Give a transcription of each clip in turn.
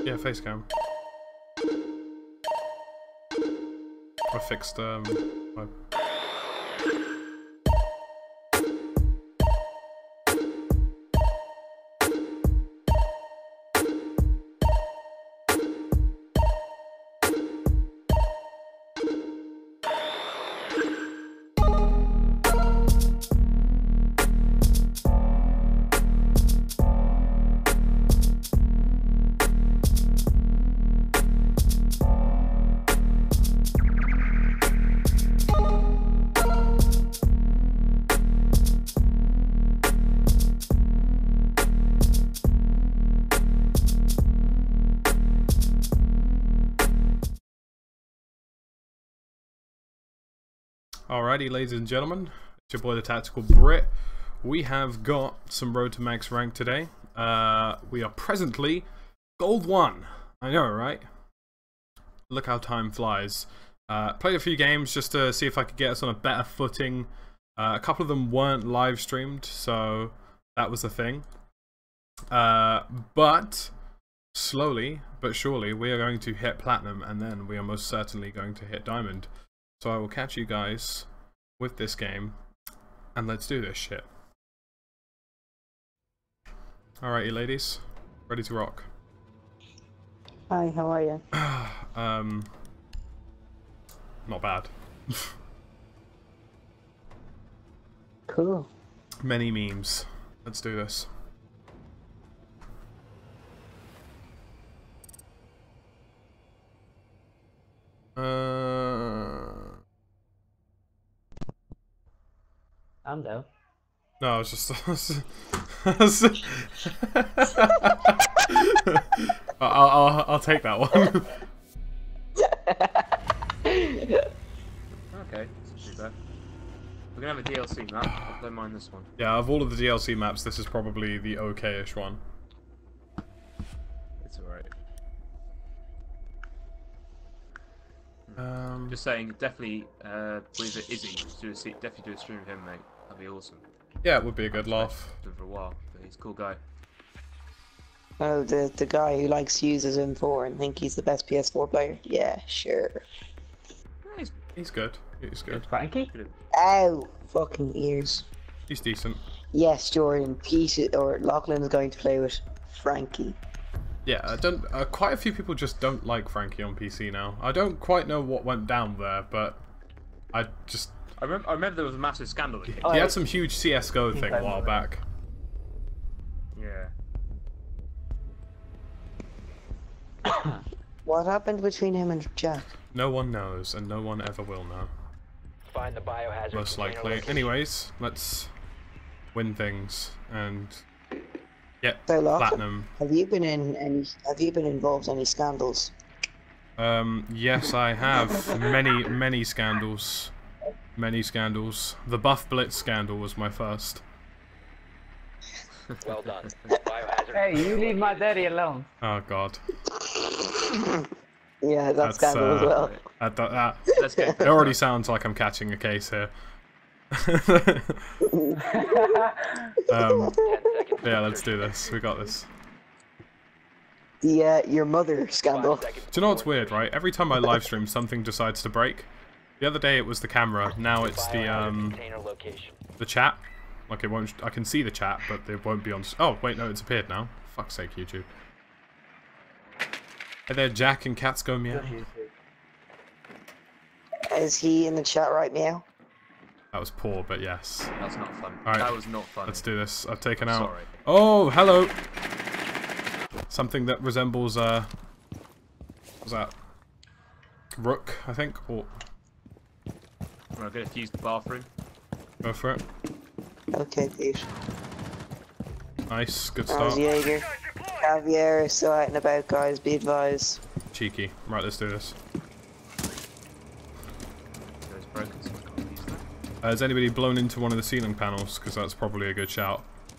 Yeah, face cam. I fixed my... Alrighty, ladies and gentlemen, it's your boy the Tactical Brit. We have got some Road to Max rank today. We are presently Gold 1. I know, right? Look how time flies. Played a few games just to see if I could get us on a better footing. A couple of them weren't live streamed, so that was the thing. But slowly but surely we are going to hit Platinum, and then we are most certainly going to hit Diamond. So I will catch you guys with this game, and let's do this shit. Alrighty, ladies, ready to rock. Hi, how are you? Not bad. Cool. Many memes. Let's do this. I'm down. No, I was just. I'll take that one. Okay, that's too bad. We're gonna have a DLC map. I don't mind this one. Yeah, of all of the DLC maps, this is probably the okay-ish one. It's alright. Just Just saying, definitely, with Izzy, definitely do a stream with him, mate. That'd be awesome. yeah, it would be a good laugh. Done for a while, but he's a cool guy. Oh, the guy who likes to use his M4 and think he's the best PS4 player? Yeah, sure. Yeah, He's good. He's good. Frankie? good. Ow! Fucking ears. He's decent. Yes, Jordan, Pete or Lachlan is going to play with Frankie. Yeah, I don't. Quite a few people just don't like Frankie on PC now. I don't quite know what went down there, but I just. I remember there was a massive scandal that came. He had some huge CS:GO thing a while back. Yeah. What happened between him and Jack? No one knows, and no one ever will know. Find the biohazard Most container likely. location. Anyways, let's win things and get So, Lachlan, platinum. have you been involved in any scandals? Yes, I have many scandals. Many scandals. The Buff Blitz scandal was my first. Well done. Biohazard. Hey, you leave my daddy alone. Oh god. Yeah, that's scandal as well. Let's get It already sounds like I'm catching a case here. 10 seconds. Yeah, let's do this. We got this. Your mother scandal. 5 seconds Do you know what's before weird, right? Every time I live stream, something decides to break. The other day it was the camera. Now it's biohazard container location. the chat. Like it won't. I can see the chat, but it won't be on. Oh wait, no, it's appeared now. Fuck's sake, YouTube. Hey there, Jack and Cats Go Meow. Is he in the chat right now? That was poor, but yes. That's not fun. Alright. That was not fun. Let's do this. I've taken out. Sorry. Oh, hello. Something that resembles what's that? Rook, I think. Or I'm gonna fuse the bathroom. go for it. Okay, Pete. Nice, good How's start. Jaeger? Javier is still out and about, guys. Be advised. Cheeky. Right, let's do this. It's broken, so I can't use that. Has anybody blown into one of the ceiling panels? Because that's probably a good shout.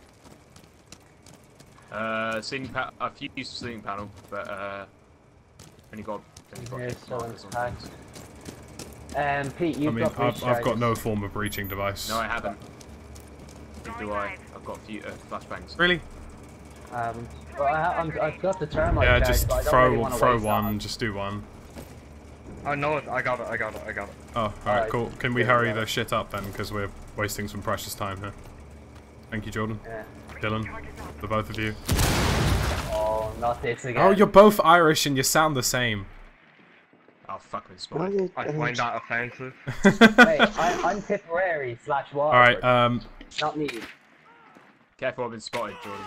I've used the ceiling panel, but only got Yeah, so markers on high. things. Pete, I you've mean, got breach I've got charges. no form of breaching device. No, I haven't. Neither do I. I've got a few flashbangs. Really? Well, I've got the thermite Yeah, charge, just but I don't really want to throw waste that one. Just do one. I know it. I got it. Oh, alright, Alright. cool. Can we Yeah, hurry yeah. the shit up then? Because we're wasting some precious time here. Thank you, Jordan. Yeah. Dylan, the both of you. Oh, not this again. Oh, you're both Irish and you sound the same. Oh, fuck me, Why spot. did- I find that offensive. Hey, I'm Tipperary / Waterford. Alright, Not me. Careful, I've been spotted, Jordan.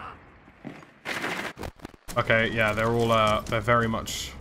okay, yeah, they're all, they're very much...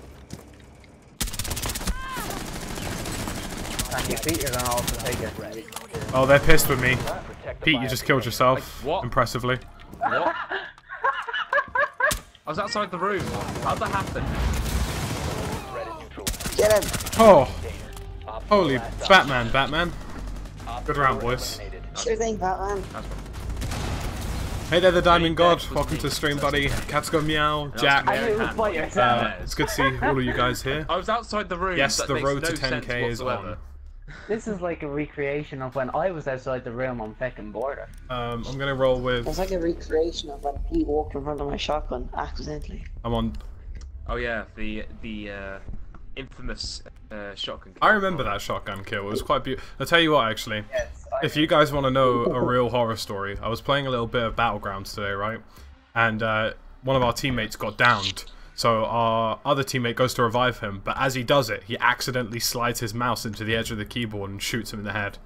Thank you, Pete. You're gonna also take it. Oh, they're pissed with me. Protect the Pete, you just killed yourself. What? Impressively. What? I was outside the room. How'd that happen? threat is neutral. Get him! Oh, Op holy four last Batman, Batman. Op Good four round, boys. eliminated. Sure thing, Batman. That's one. Hey there, the Diamond God. Jack was Welcome to the me. stream, buddy. Cats go meow. That was Jack. I knew it was hand. by yourself. It's good to see all of you guys here. I was outside the room. Yes, that the makes road to no sense 10k is whatsoever. on. This is like a recreation of when I was outside the room on fucking border. I'm gonna roll It's with... like a recreation of when Pete walked in front of my shotgun accidentally. I'm on... Oh yeah, the infamous shotgun. I remember that shotgun kill. It was quite beautiful. I'll tell you what, actually. Yes. If you guys want to know a real horror story, I was playing a little bit of Battlegrounds today, right? And one of our teammates got downed. So our other teammate goes to revive him, but as he does it, he accidentally slides his mouse into the edge of the keyboard and shoots him in the head.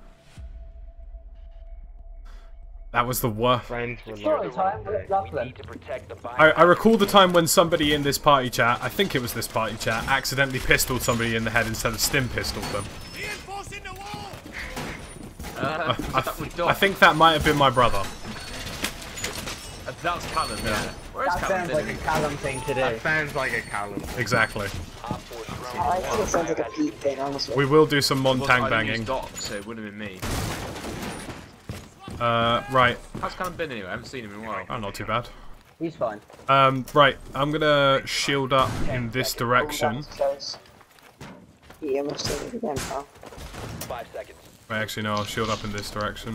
That was the worst. Friends were Story like, time with We Lachlan. need to protect the I recall the time when somebody in this party chat, I think it was this party chat, accidentally pistoled somebody in the head instead of stim pistoled them. I think that might have been my brother. That's Callum, yeah. Where's That Callum? sounds like a Callum thing to that do. sounds like a Callum. Exactly. Op 4 drone I think it sounds like a Pete thing, honestly. We will do some Well, Montang I didn't use banging. Doc, so it wouldn't have been me. Right. How's Callum been anyway? I haven't seen him in a while. Oh, not too bad. He's fine. Right. I'm gonna shield up in this direction. That's close. Yeah, I must have it again, pal. 5 seconds. Wait, actually, no, I'll shield up in this direction.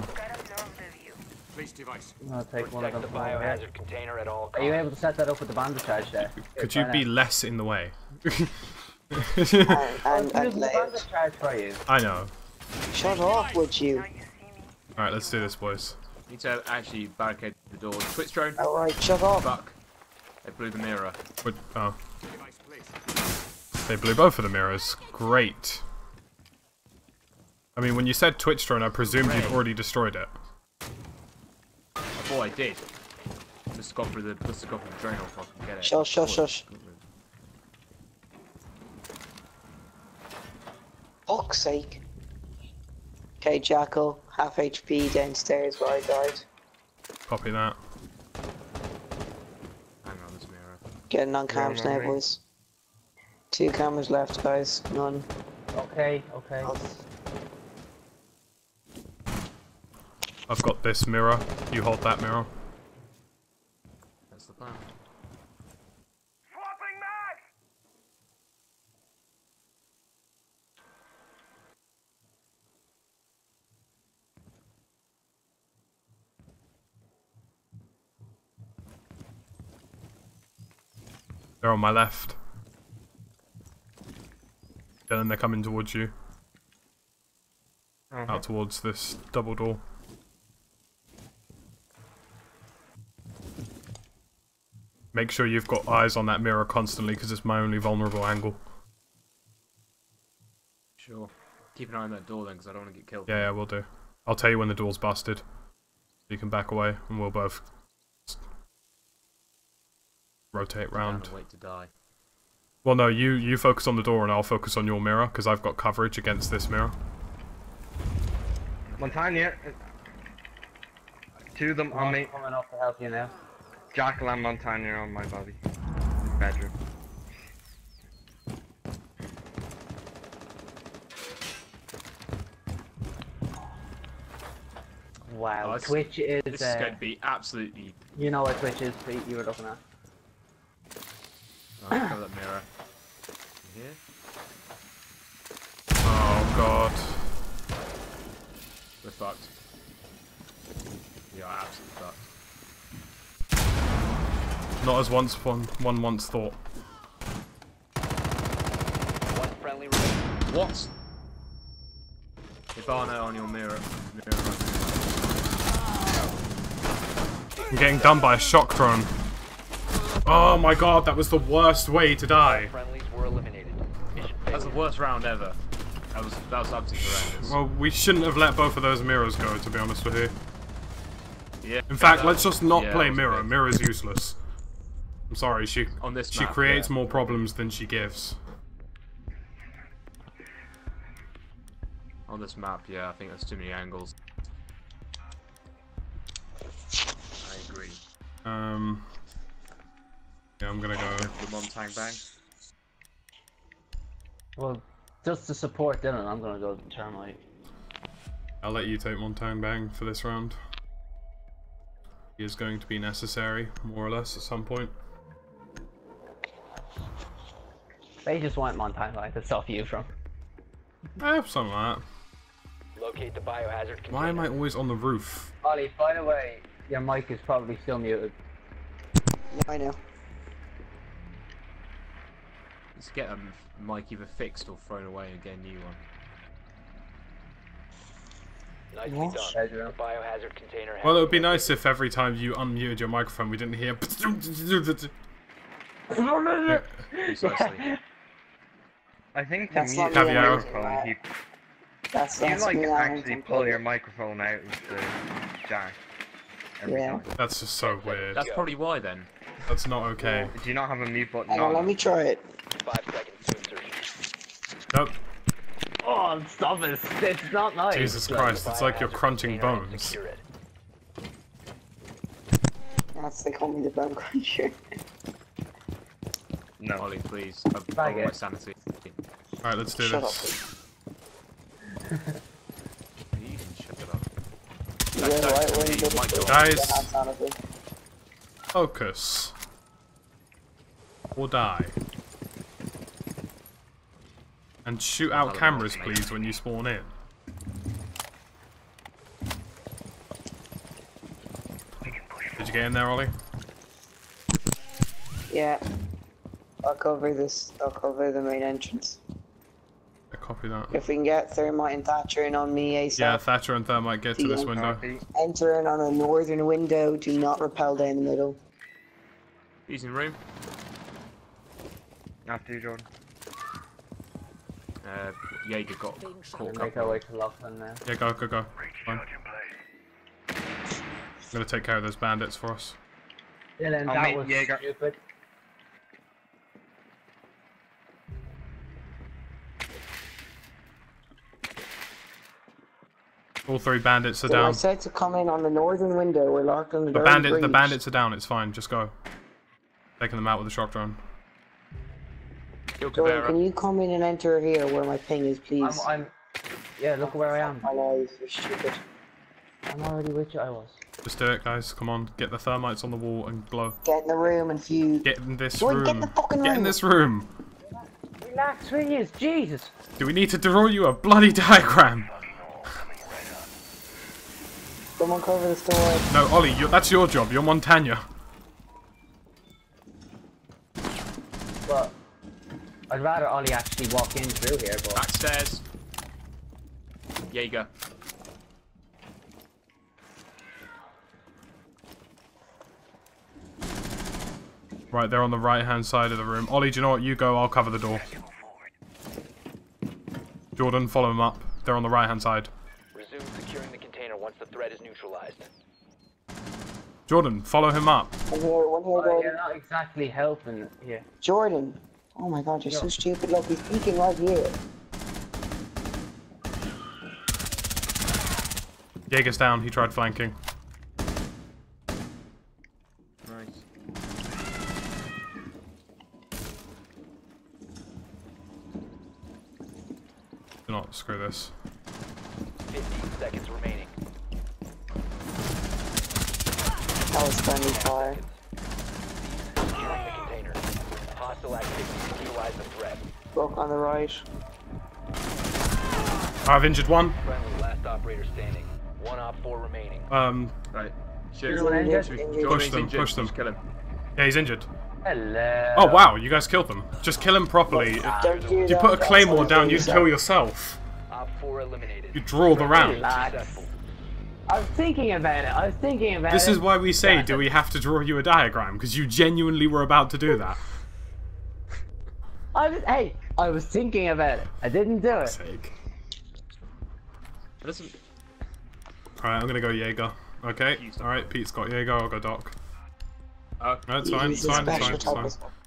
I'm gonna take one of Protect them the from over here. biohazard container at all Are you costs. able to set that up with the bandage charge there? Could you be less in the way? And I'm using the layered. bandage charge for you. I know. Shut off, would you? Alright, let's do this, boys. Need to actually barricade the door. Twitch drone. Alright, shut off. Fuck. They blew the mirror. Oh. They blew both of the mirrors. Great. I mean, when you said Twitch drone, I presumed you'd already destroyed it. I thought I did. Just got through the drain off. I can get it. Shush, shush, shush. Fuck's sake. Okay, Jackal, half HP downstairs where I died. Copy that. Hang on, this mirror. Getting on cams now, boys. 2 cameras left, guys. None. Okay, okay. I've got this mirror. You hold that mirror. That's the plan. They're on my left. Dylan, they're coming towards you. Out towards this double door. Make sure you've got eyes on that mirror constantly, because it's my only vulnerable angle. Sure. Keep an eye on that door then, because I don't want to get killed. Yeah, we'll do. I'll tell you when the door's busted. You can back away, and we'll both rotate round. Wait to die. Well, no, you focus on the door, and I'll focus on your mirror, because I've got coverage against this mirror. Montagnier. 2 of them on me. Coming up to help you now. Jackal and Montagnier on my body. Bedroom. Wow, Oh, this- Twitch is. This is going to be absolutely. You know what Twitch is, Pete? You were looking at. Right, cover that mirror. Here. Oh, God. We're fucked. We are absolutely fucked. Not as one once thought. One friendly remaining. What? Hibana on your mirror. I'm getting done by a shock drone. Oh my god, that was the worst way to die. Friendlies were eliminated. Mission That's the failure. worst round ever. That was absolutely horrendous. Well, we shouldn't have let both of those mirrors go, to be honest with you. Yeah. In fact, that- let's just not yeah, play that was mirror. big. Mirror's useless. I'm sorry, she On this she map, creates yeah. more problems than she gives. On this map, yeah, I think there's too many angles. I agree. Yeah, I'm gonna go. The Montang bang. Well, just to support Dylan, I'm gonna go Termite. I'll let you take Montaigne Bang for this round. He is going to be necessary, more or less, at some point. They just want Montana to stop you from. Something like that. Locate the biohazard container. Why am I always on the roof? Ollie, by the way, your mic is probably still muted. I know. Let's get a mic either fixed or thrown away and get a new one. Nicely What? done. The biohazard container has Well, it would be been nice if every time you unmuted your microphone we didn't hear... Precisely. I think to That's mute not your me, I don't- microphone, That's you that's like me. actually pull your microphone out of the jack every Yeah. time. That's just so weird. That's probably why then. That's not okay. Do you not have a mute button Hang on, on? let me try it. 5 seconds to insertion. Nope. Oh, stop it! It's not nice. Jesus Christ, it's like you're Biohazard crunching container and bones. secure it. That's they call me the bone cruncher. No. Ollie, please. Bag Avoid it. sanity. Alright, let's do Shut this. You can shut it up. Yeah, Don't right tell when me you you did might it. go on. Guys. Yeah, that's honestly. Focus. Or die. And shoot out cameras, please, when you spawn in. Did you get in there, Ollie? Yeah. I'll cover this. I'll cover the main entrance. I copy that. If we can get Thermite and Thatcher in on me ASAP. Yeah, Thatcher and Thermite get to this window. Copy. Enter in on a northern window. Do not rappel down the middle. He's in room. After you, Jordan. Jaeger got caught Make our way to Lachlan now. Yeah, go. Fine. I'm gonna take care of those bandits for us. Dylan, I'll that meet was Jaeger. stupid. All three bandits are So I down. said to come in on the northern window. We're locked on the The very bandits breach. are down. It's fine. Just go. Taking them out with the shock drone. Kill Jordan, Caveira. can you come in and enter here where my ping is, please? Yeah, look where I am. My life, you're stupid. I'm already with you. I was. Just do it, guys. Come on. Get the thermites on the wall and glow. Get in the room and fuse. Get in this Jordan, room. get in the fucking Get in room. this room. Relax, Phineas. Jesus. Do we need to draw you a bloody diagram? Someone cover this door. No, Ollie, that's your job. You're Montagna. But I'd rather Ollie actually walk in through here. But Backstairs. Jaeger. Right, they're on the right-hand side of the room. Ollie, do you know what? You go. I'll cover the door. Jordan, follow them up. They're on the right-hand side. Resume securing the container once the threat is neutralized. Jordan, follow him up. One here, Jordan. you're not exactly helping here. Jordan. Oh my god, you're so stupid. Look, he's peeking right here. Jaeger's down. He tried flanking. Nice. Do not screw this. 15 seconds remaining. That was friendly fire. Securing the container. Hostile activity. Neutralize the threat. Broke on the right. I've injured one. Friendly last operator standing. 1 op 4 remaining. Right. Shoot. Everyone injured? Shoot. Injured. Jordan's Push them, injured. push them. Just kill him. Yeah, he's injured. Hello. Oh wow, you guys killed them. Just kill him properly. Don't do If you that, put a that's claymore how down, you you'd do kill that. yourself. Op 4 eliminated. You draw the round. Relax. I was thinking about it. This is why we say, do we have to draw you a diagram? Because you genuinely were about to do that. I was thinking about it. I didn't do it. Sake. Listen. Alright, I'm gonna go Jaeger. Okay, alright, Pete's got Jaeger, I'll go Doc. That's fine, it's fine, it's fine, it's fine.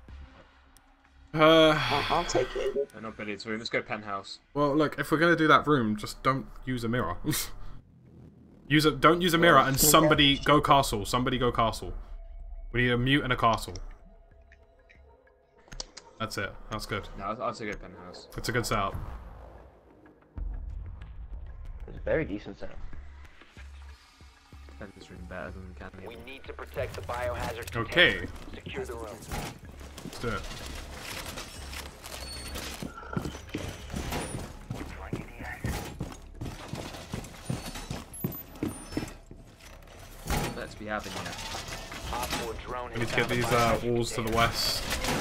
I'll take it. No, not Billy's room. Let's go penthouse. Well, look, if we're gonna do that room, just don't use a mirror. Don't use a mirror, and somebody go castle. Somebody go castle. We need a mute and a castle. That's it. That's good. No, I'll take a penthouse. It's a good setup. It's a very decent setup. Defend this room better than we can. We need to protect the biohazard container. Okay, Secure the room. let's do it. Let's be having it. Op 4 drone We need has to get found the these biohazard walls to the container. west.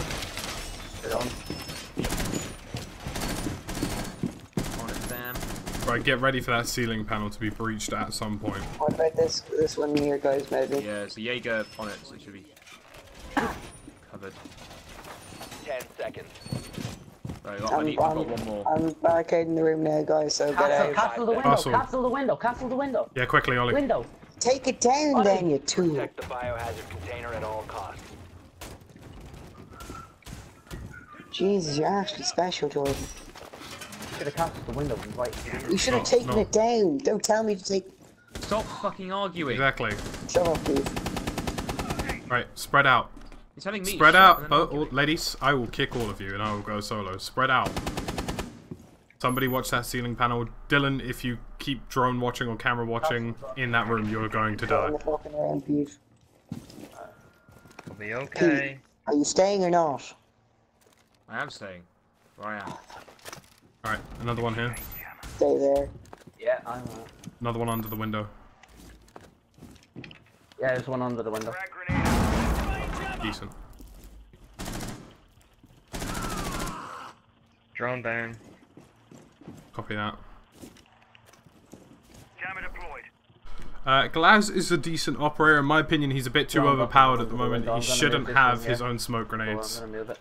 On it, fam. Right, get ready for that ceiling panel to be breached at some point. What about this one here, guys, maybe? Yeah, it's a Jaeger on it, so it should be covered. 10 seconds. Right, we've got one more. I'm barricading the room now, guys, so get out. Castle the window. Castle. Castle the window. Castle the window. Yeah, quickly, Ollie. Window. Take it down then, you tool. Protect the biohazard container at all costs. Jesus, you're actually special, Jordan. Should have castled the window right. You should have No, taken no. it down. Don't tell me to take... Stop fucking arguing. Exactly. Shut up, please. Right, spread out. You're telling me. Spread shut up out, and then oh, arguing. ladies. I will kick all of you, and I will go solo. Spread out. Somebody watch that ceiling panel. Dylan, if you keep drone watching or camera watching in that room, you're going to die. Turn the fucking around, Pete. It'll be okay. Are you staying or not? I am staying. Where I am. Alright, another one here. Stay there. Yeah, I'm. Another one under the window. Yeah, there's one under the window. Decent. Drone down. Copy that. Glaz is a decent operator. In my opinion, he's a bit too Yeah, I'm overpowered gonna at the move the moment. window. He I'm gonna shouldn't move this have one, his yeah. own smoke So I'm grenades. gonna move it.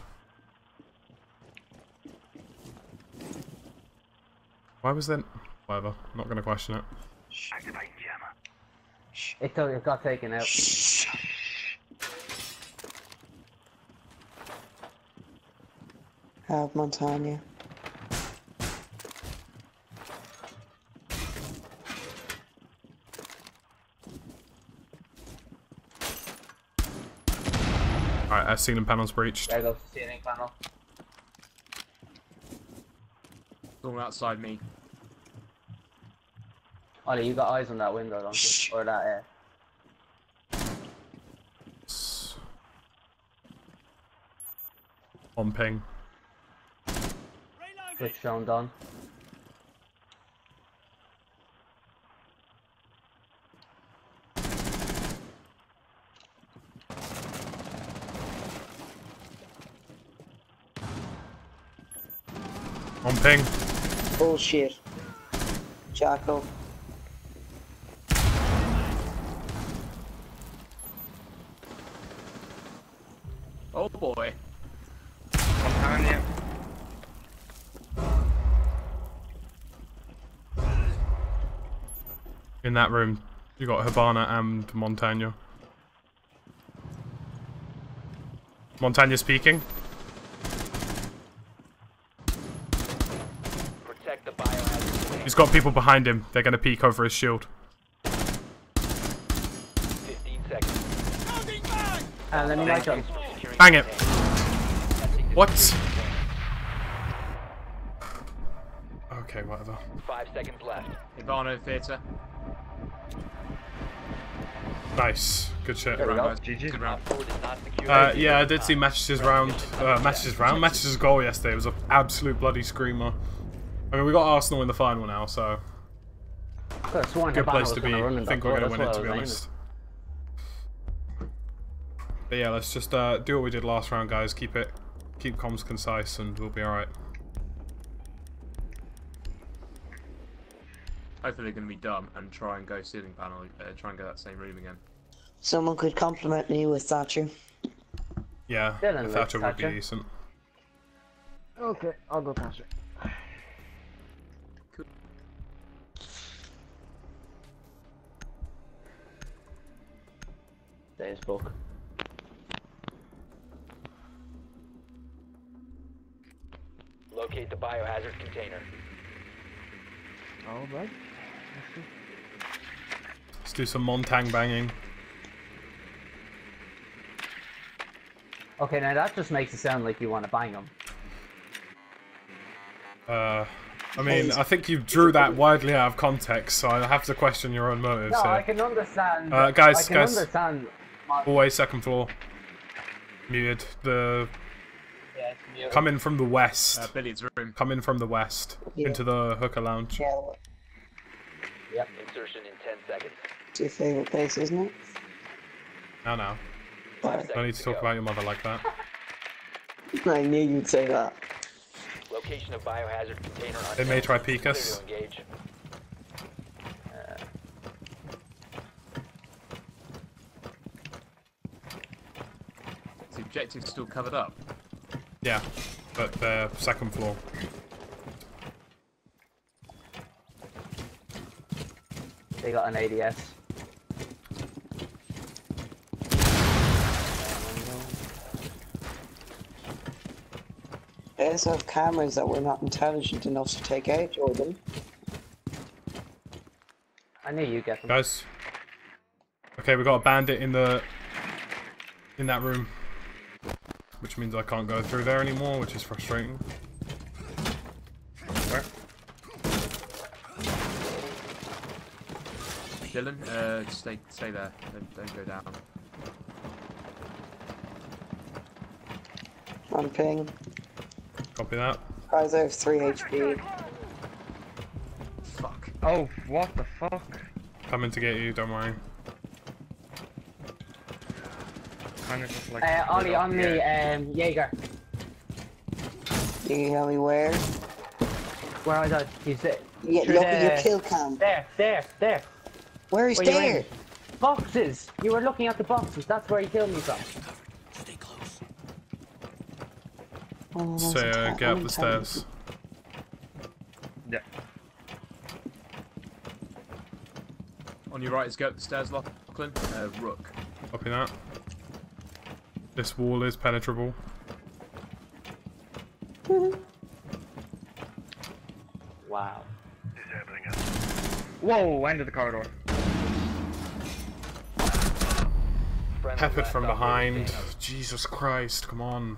Why was that? Whatever. Not gonna question it. It got taken out. Have Montagna. Alright, that ceiling panel's breached. There goes the ceiling panel. Someone outside me. Ollie, you got eyes on that window, don't you? Or that On ping. switch drone done. On ping. Bullshit. Jacko. Oh boy. Montagna. In that room, you got Habana and Montagna. Montagna speaking. Protect the biohazard container. He's got people behind him. They're gonna peek over his shield. 15 seconds. And let me light on. Securing Bang it. container. What? Okay, whatever. 5 seconds left. Ivano Theatre. Nice. Good shit. There we go. GG. Good round. Op 4 did not secure Yeah, I did see Matches' goal yesterday. It was an absolute bloody screamer. I mean, we got Arsenal in the final now, so Could have sworn good Habana place was to be. gonna run I in think that we're goal, gonna win it, that's to be what I was honest. But yeah, let's just do what we did last round, guys. Keep comms concise, and we'll be all right. Hopefully they're going to be dumb and try and go ceiling panel, try and go that same room again. Someone could compliment me with Thatcher. Yeah, Dylan the likes Thatcher would be Thatcher. decent. Okay, I'll go Thatcher. There's book. Locate the biohazard container. Alright. Let's do some Montang banging. Okay, now that just makes it sound like you want to bang him. I mean, I think you drew that widely out of context, so I have to question your own motives. No, So. I can understand. Guys, I can guys. understand. Always second floor. Muted. Yeah, it's muted. Come in from the west. Billiard's room. Come in from the west Yeah. into the hooker lounge. Yeah, Yep. Insertion in 10 seconds. it's your favourite place, isn't it? Now. 5 seconds Don't need to talk go. about your mother like that. I knew you'd say that. Location of biohazard container. They may unknown. try peek Clear us. to engage. The objective's still covered up. Yeah, but second floor. They got an ADS. They also have cameras that we're not intelligent enough to take out, Jordan. I knew you'd get them. Guys. Okay, we got a bandit in that room. Which means I can't go through there anymore, which is frustrating. Where? Dylan, just stay there. Don't go down. On ping. Copy that. Guys, I have 3 HP. Fuck. Oh, what the fuck? Coming to get you, don't worry. Kind of just like. Ollie, on me, Jaeger. You can tell me where? Where is that? He's there. Yeah, Through your the- kill cam. There. Where is Where you there? aiming? Boxes! You were looking at the boxes, that's where he killed me from. Oh, that's So, a get up the stairs. Yeah. On your right is go up the stairs, Lachlan. Rook. Copy that. This wall is penetrable. Wow. Whoa, end of the corridor. Friendly Peppered last from operator behind. standing. Jesus Christ, come on.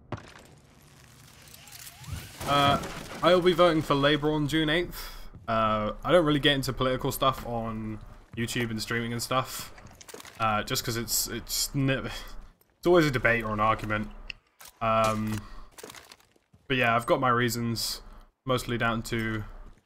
I will be voting for Labour on June 8th. I don't really get into political stuff on YouTube and streaming and stuff. Just because it's always a debate or an argument. But yeah, I've got my reasons, mostly down to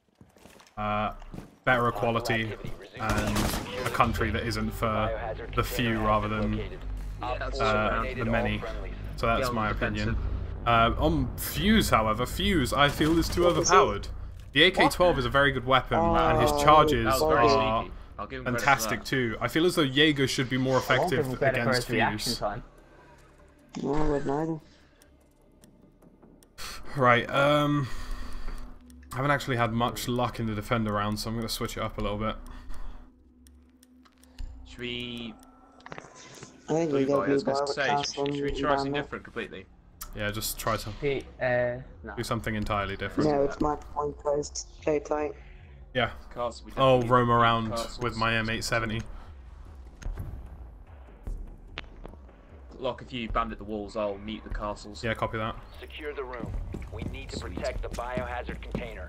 better equality and a country that isn't for Biohazard the few container rather has been than located. Op that's 4 the eliminated all many. friendlies. So that's Yeah, my defensive. opinion. On Fuse, however, Fuse I feel is too overpowered. The AK-12 is a very good weapon, and his charges That was very are sneaky. I'll give him credit for fantastic that. too. I feel as though Jaeger should be more I won't give effective him credit for against his reaction Fuse. time. No, I wouldn't either. Right, I haven't actually had much luck in the defender round, so I'm going to switch it up a little bit. Should we... I think we Blue go boy, I blue was going bar to with say, Castle should we and try something Bamba. different completely? Yeah, just try to No. do something entirely different. No, it's my point closed. Play tight. Yeah, Castle, we I'll definitely roam need around castles. with my M870. Lock, if you bandit the walls, I'll mute the castles. Yeah, copy that. Secure the room. We need to protect the biohazard container.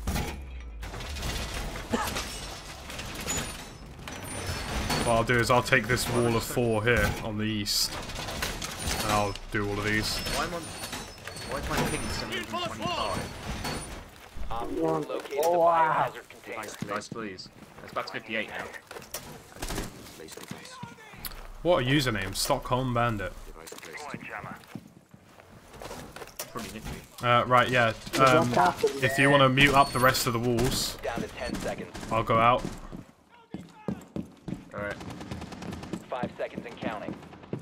What I'll do is I'll take this wall of 4 here on the east, and I'll do all of these. Why is my ping 725? Op 4 located Oh, the wow. biohazard container. Nice, please. It's back to 58 now. What a username, Stockholm Bandit. Device placed. Pretty nifty. Right, yeah. If you want to mute up the rest of the walls, Down to 10 seconds. I'll go out. Alright. 5 seconds and counting.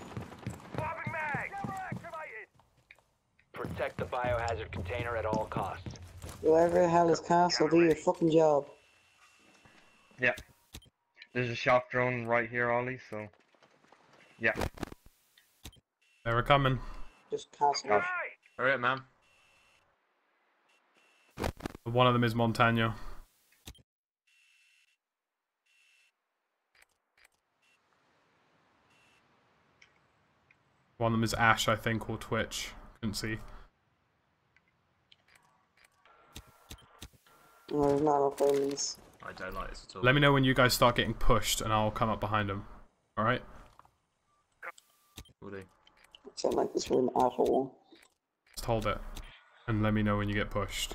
Protect the biohazard container at all costs. Whoever the hell is castle, do your fucking job. Yeah. There's a shock drone right here, Ollie, so... Yeah. They were coming. Just castle. Alright, man. One of them is Montagna. One of them is Ash, I think, or Twitch. Couldn't see. No, there's not enough enemies. I don't like this at all. Let me know when you guys start getting pushed, and I'll come up behind them. Alright? Will do. I don't like this room at all. Just hold it. And let me know when you get pushed.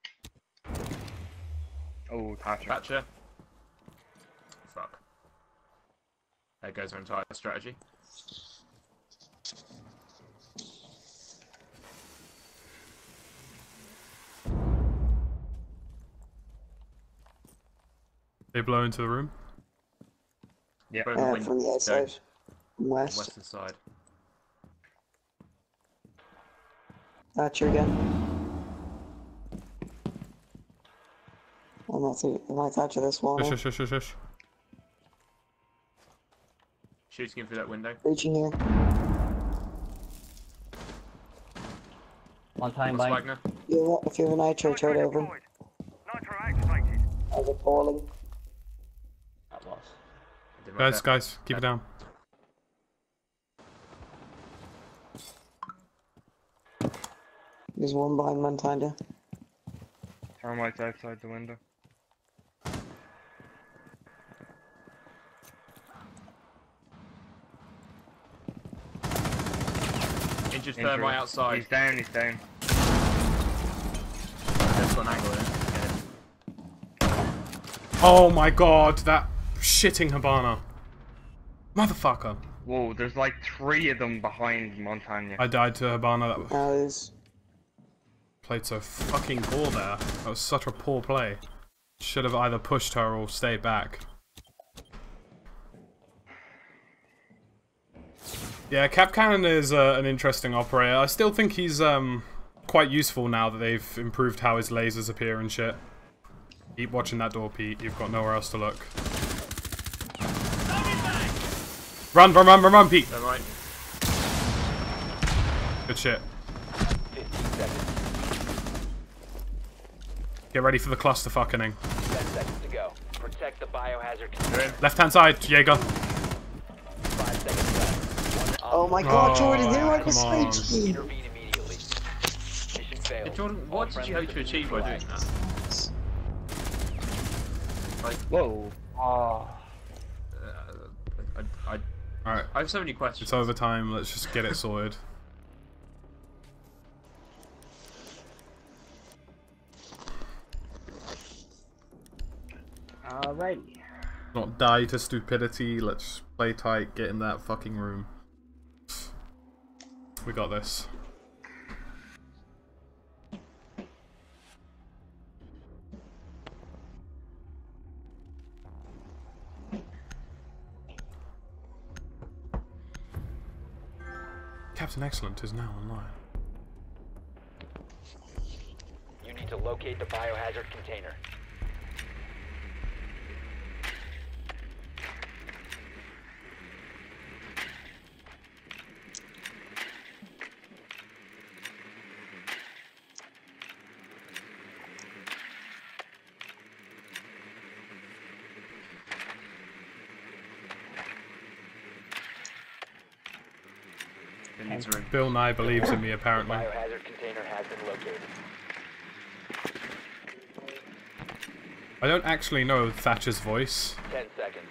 Oh, Thatcher. Thatcher. Fuck. There goes our entire strategy. They blow into the room. Yeah. Both the From the outside. West. western side. Thatcher again. I'm not thinking, I might Thatcher this one. Shush, shush, shush, shush. Shooting in through that window. Reaching here. One time What's by. Wagner? If you have a nitro, throw it over. As appalling. That was. Did my Guys, best. guys, keep it down. There's one behind Montana. Termites outside the window. Injured Injury. thermite outside. He's down, he's down. That's got an angle in it. Oh my god, that shitting Habana. Motherfucker. Whoa, there's like 3 of them behind Montagna. I died to Habana. That Now there's played so fucking poor there. That was such a poor play. Should have either pushed her or stayed back. Yeah, Cap Cannon is an interesting operator. I still think he's quite useful now that they've improved how his lasers appear and shit. Keep watching that door, Pete. You've got nowhere else to look. Run, run, run, run, run, Pete! Thermite. Good shit. 15 seconds. Get ready for the cluster fucking. 10 seconds to go. Protect the biohazard You're container. in. Left hand side, Jaeger. 5 seconds left. One oh my god, Oh, Jordan, who are the come on. switch? intervene immediately. Mission failed. Hey, Jordan, what did you hope to achieve by doing that? Whoa. Oh. Alright, I have so many questions. it's overtime. Let's just get it sorted. Alrighty. Not die to stupidity. Let's play tight. Get in that fucking room. We got this. Captain Excellent is now online. You need to locate the biohazard container. Opinions are in. Bill Nye believes in me, The apparently. biohazard container has been located. I don't actually know Thatcher's voice. 10 seconds.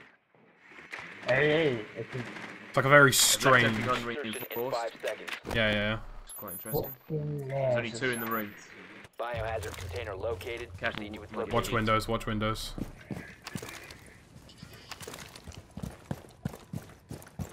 Hey, it's It's like a very Left strange. empty gun Insertion in reinforced. 5 seconds. Yeah, yeah, It's quite interesting. fucking There's only 2 in the room. Biohazard container located. Catch Proceed with watch yeah. Watch location. windows, watch windows.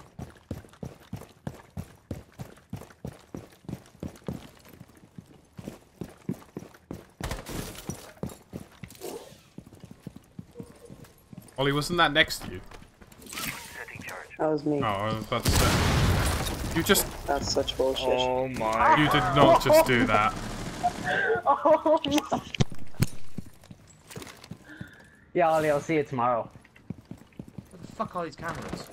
Ollie, wasn't that next to you? That was me. Oh, I was about to say. You just... That's such bullshit. Oh my. You did not just do that. Oh no. Yeah, Ollie, I'll see you tomorrow. What the fuck are these cameras?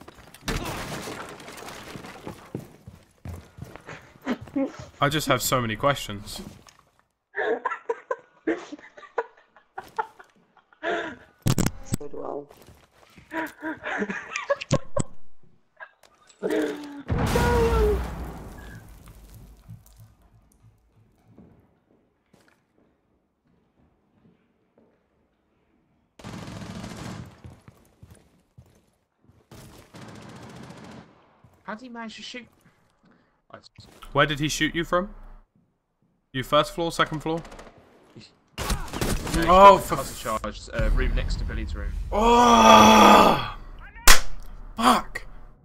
I just have so many questions. So do How did he manage to shoot? Where did he shoot you from? You first floor, second floor? No, Oh, for charge. Room next to Billy's room. Oh! Fuck!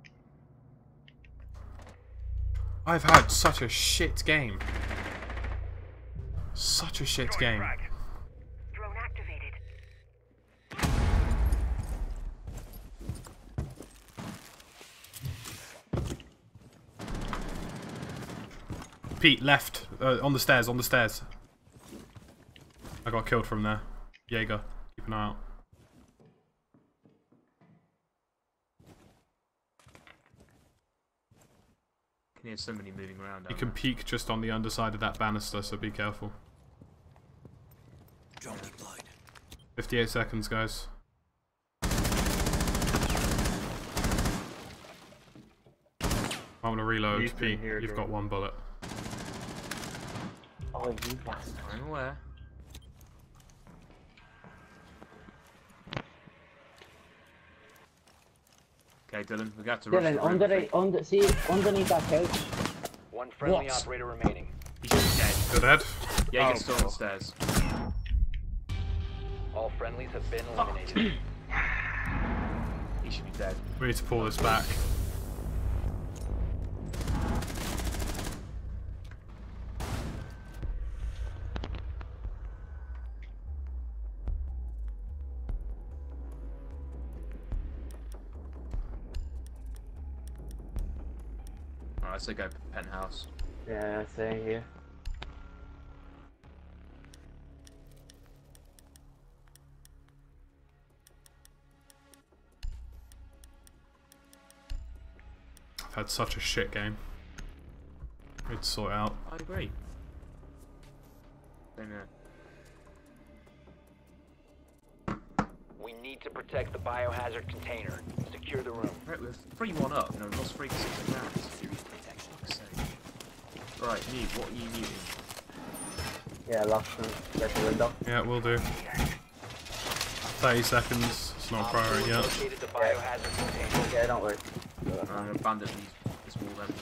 I've had such a shit game. Such a shit game. Drone activated. Pete, left. On the stairs, on the stairs. I got killed from there. Jaeger, keep an eye out. I can hear somebody moving around. You down can there. peek just on the underside of that banister, so be careful. 58 seconds, guys. I'm gonna reload. He's Pete, in here, you've dude. got one bullet. Oh, you bastard. I'm aware. Okay, Dylan, we got to rush Dylan, the room, I think. see, underneath that couch. One friendly What? operator remaining. He should be dead. Good head. Jaeger's Oh, still on the stairs. All friendlies have been eliminated. He should be dead. We need to pull this back. Alright, so go penthouse. Yeah, same here. I've had such a shit game. Need to sort it out. I agree. Same here. We need to protect the biohazard container. Secure the room. Right, we're 3-1 up. No, we lost 3 to 6 rounds. Fuck's sake. Right, Mute, what are you muting? Yeah, lost them. Get the window. Yeah, we'll do. 30 seconds. It's not a priority yet. Located the biohazard container. Yeah, don't worry. I'm gonna abandon this wall then.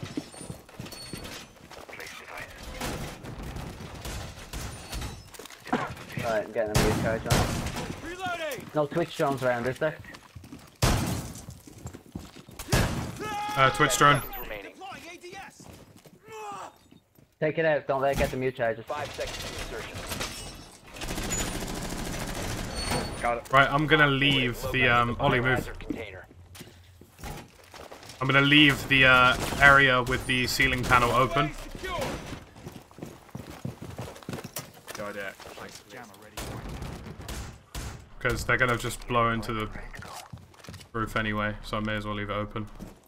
Alright, I'm getting a mute charge on. No Twitch drones around, is there? Twitch drone. Seconds remaining. Take it out, don't let it get the mute charges. 5 seconds to insertion. Got it. Right, I'm gonna leave the Ollie, move. Biohazard container. I'm gonna leave the area with the ceiling panel open. Go idea. Thanks. Because they're gonna just blow into the roof anyway, so I may as well leave it open.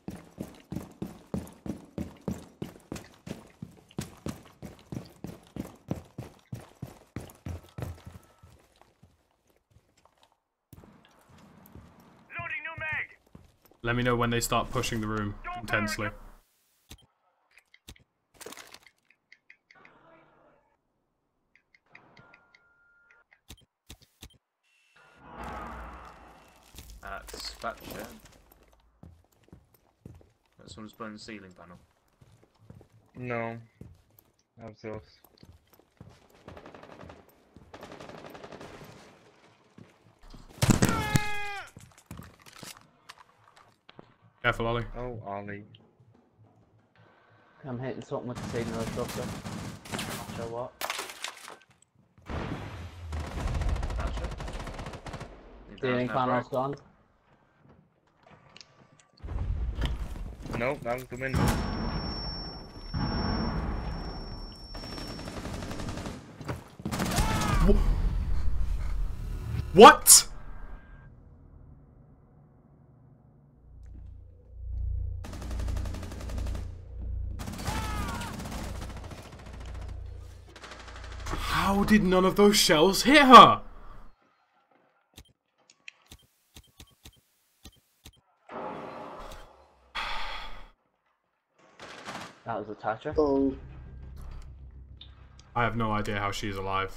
Let me know when they start pushing the room intensely. That's Thatcher. That's someone's blowing the ceiling panel. No. That was us. Careful, Ollie. Oh, Ollie. I'm hitting something with the signal and stuff, so. Not sure what. Thatcher? Stealing no panels break. gone. Nope, that was the window. What? How did none of those shells hit her? That was a toucher. Oh, I have no idea how she's alive.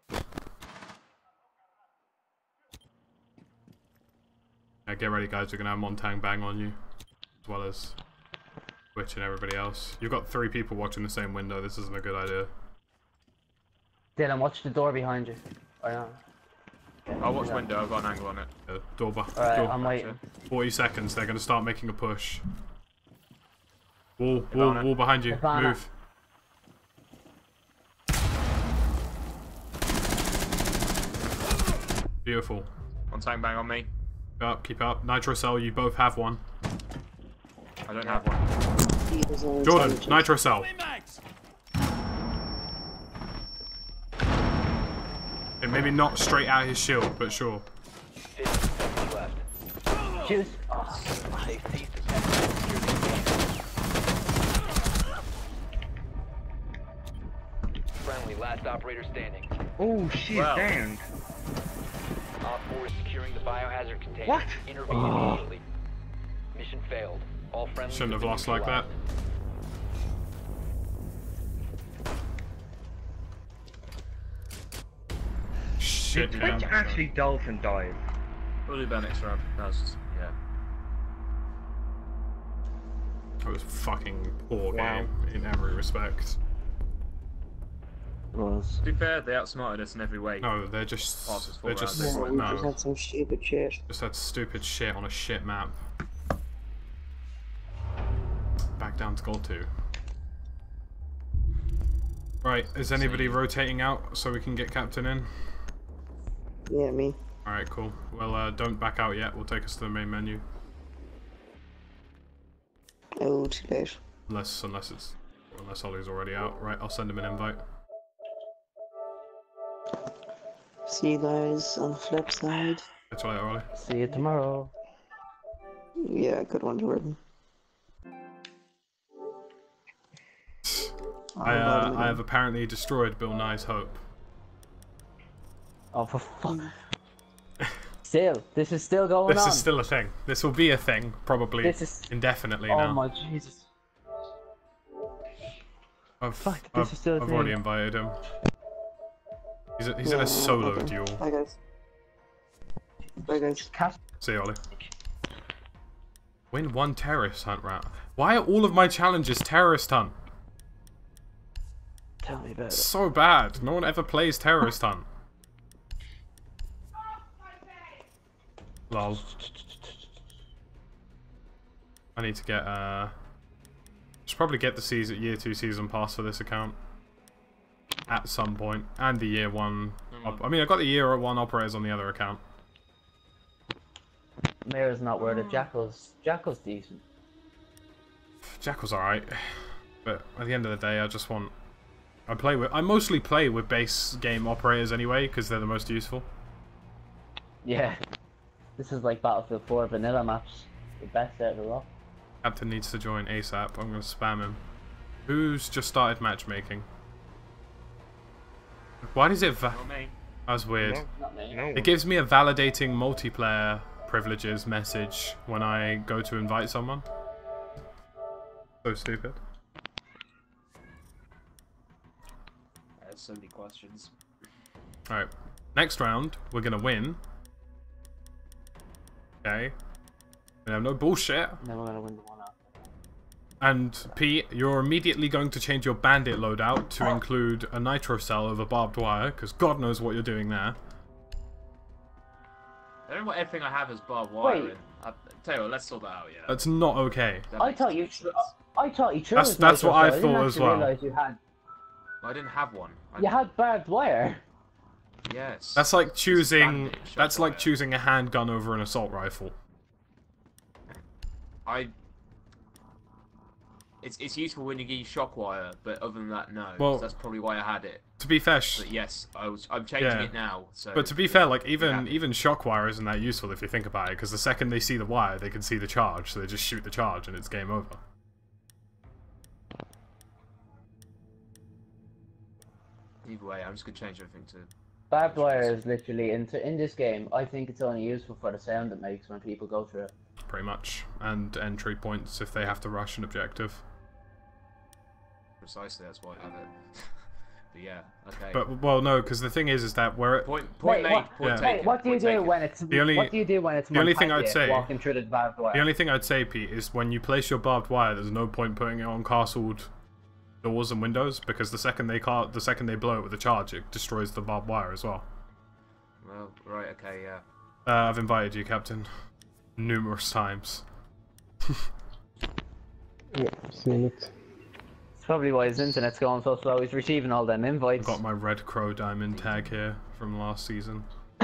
Yeah, get ready, guys. We're gonna have Montang bang on you, as well as Twitch and everybody else. You've got 3 people watching the same window. This isn't a good idea. Dylan, watch the door behind you. Or not. I'll watch window. I've got an angle on it. Door, Alright, door. I'm waiting. 40 seconds. They're gonna start making a push. Wall, Ivana. wall behind you. Ivana. Move. Beautiful. One tank bang on me. Keep up. Nitro cell. You both have one. I don't have one. he was on Jordan, intelligence. nitro cell. Okay, maybe not straight out his shield, but sure. 50 seconds left. Choose. Oh, They've ceased attempting to secure the location. Friendly, last operator standing. Oh, she's Wow. downed. Op 4 is securing the biohazard container. What? Intervene immediately. Mission failed. All friendly. Shouldn't have lost like that. Shit, Did man. Twitch actually dolphin dive? We'll do that next round. That's yeah. That was fucking poor Wow. game in every respect. was. To be fair, they outsmarted us in every way. No, they're just Passes they're full just round. Yeah, we no, just had some stupid shit. just had stupid shit on a shit map. Back down to goal 2. Right, is anybody rotating out so we can get captain in? Yeah, me. Alright, cool. Well, don't back out yet. We'll take us to the main menu. Oh, too late. Unless Ollie's already out. Right, I'll send him an invite. See you guys on the flip side. That's right, Ollie. See you tomorrow. Yeah, good one, Jordan. I have apparently destroyed Bill Nye's hope. Oh, for fuck. Still, this is still going This on. is still a thing. This will be a thing, probably This is- indefinitely Oh now. my Jesus. I've this is still a I've already thing. invited him. He's in a solo okay. duel. Bye, guys. Bye, guys. See you, Ollie. Win 1 terrorist hunt round. Why are all of my challenges terrorist hunt? Tell me about it. So bad. No one ever plays terrorist hunt. Lol. I need to get should probably get the year 2 season pass for this account at some point, and the year 1. I mean, I got the year 1 operators on the other account. Mayor's not worth it. Jackal's decent. Jack was alright, but at the end of the day, I just want. I mostly play with base game operators anyway, because they're the most useful. Yeah. This is like Battlefield 4 vanilla maps. The best out of the lot. Captain needs to join ASAP. I'm going to spam him. Who's just started matchmaking? Why does it Not me. That's weird. No, Not me. no. It gives me a validating multiplayer privileges message when I go to invite someone. So stupid. There's so many questions. Alright. Next round, we're going to win. Okay. We have no bullshit. Then we're gonna win the one after. And Pete, you're immediately going to change your bandit loadout to include a nitro cell over barbed wire, because God knows what you're doing there. I don't know what everything I have is barbed wire Wait. in. I'll tell you what, let's sort that out, yeah. That's not okay. That I makes thought you. sense. I thought you chose. That's Nitro what I Cell. didn't thought as actually well. realise you had. I didn't have one. You had barbed wire. Yes. That's like choosing. Standing That's like shotwire. choosing a handgun over an assault rifle. It's useful when you use shockwire, but other than that, no. Well- So that's probably why I had it. To be fair, But yes, I'm changing Yeah. it now. So. but to be fair, like Yeah. even shock wire isn't that useful if you think about it, because the second they see the wire, they can see the charge, so they just shoot the charge and it's game over. Either way, I'm just gonna change everything to. Barbed wire is literally in this game. I think it's only useful for the sound it makes when people go through it. Pretty much, and entry points if they have to rush an objective. Precisely, that's why I have it. But yeah, okay. But well, no, because the thing is that where it, point Wait, made. what- Point Yeah. taken. Hey, what do you point do taken. when it's The only- what do you do when it's the only thing I'd Montague say- walking through the barbed wire? the only thing I'd say, Pete, is when you place your barbed wire, there's no point putting it on castled doors and windows, because the second they blow it with a charge, it destroys the barbed wire as well. Well, right, okay, yeah. I've invited you, Captain, numerous times. Yeah, I've seen it. It's probably why his internet's going so slow. He's receiving all them I've invites. got my Red Crow diamond tag here from last season.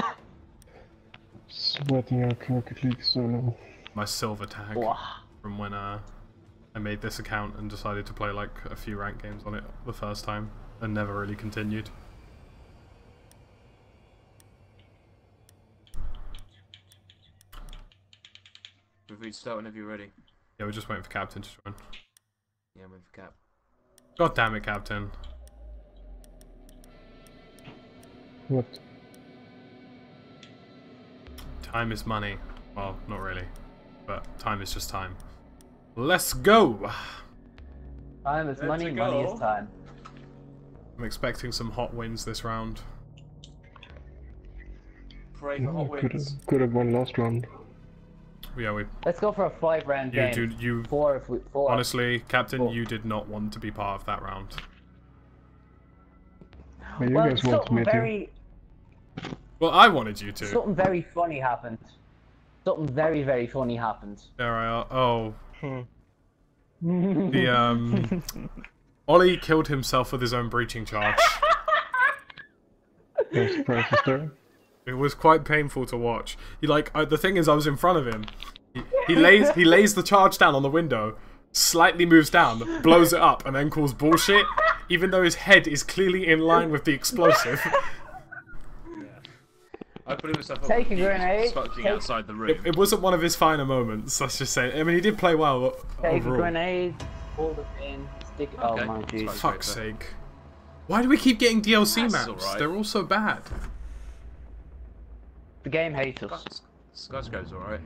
Sweating out Rocket League solo. My silver tag Wow. from when I made this account and decided to play like a few ranked games on it the first time and never really continued. If we start whenever you're ready. Yeah, we're just waiting for Captain to join. Yeah, I'm waiting for Cap. God damn it, Captain. What? Time is money. Well, not really. But time is just time. Let's go! Time is money, Let's money go. is time. I'm expecting some hot wins this round. Pray for hot wins. Could have won last round. Yeah, we. Let's go for a 5-round You, game. you. Four if we four. Honestly, Captain, Four. you did not want to be part of that round. But you well, guys want me something Well, I wanted you to. something very funny happened. Something very, very funny happened. There I are. Oh. The, Ollie killed himself with his own breaching charge. to. No surprises there. It was quite painful to watch. He like the thing is, I was in front of him. He lays the charge down on the window, slightly moves down, blows it up, and then calls bullshit, even though his head is clearly in line with the explosive. I put himself up. Take a he was grenade, fucking take- outside the room. It wasn't one of his finer moments. Let's just say. I mean, he did play well Take a overall. grenade, hold it in, stick it. Okay, Oh my that's jeez. fine. Fuck's sake! Why do we keep getting DLC That's maps? alright. They're all so bad. The game hates us. Skyscraper's alright.